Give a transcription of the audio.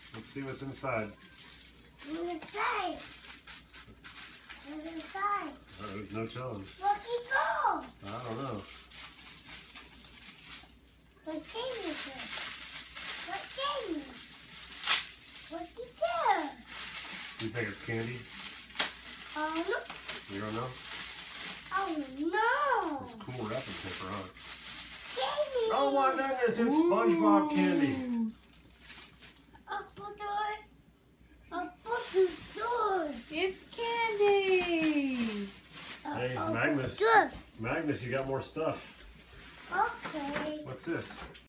Let's see what's inside. What's inside? What's inside? There's no telling. Where'd he go? I don't know. What game is this? What game? What's he do? You think it's candy? Oh no. You don't know? Oh no. It's cool wrapping paper, huh? Candy. Oh my goodness, it's SpongeBob candy. Open door. Open door. It's candy. Hey, Open Magnus. door. Magnus, you got more stuff. Okay. What's this?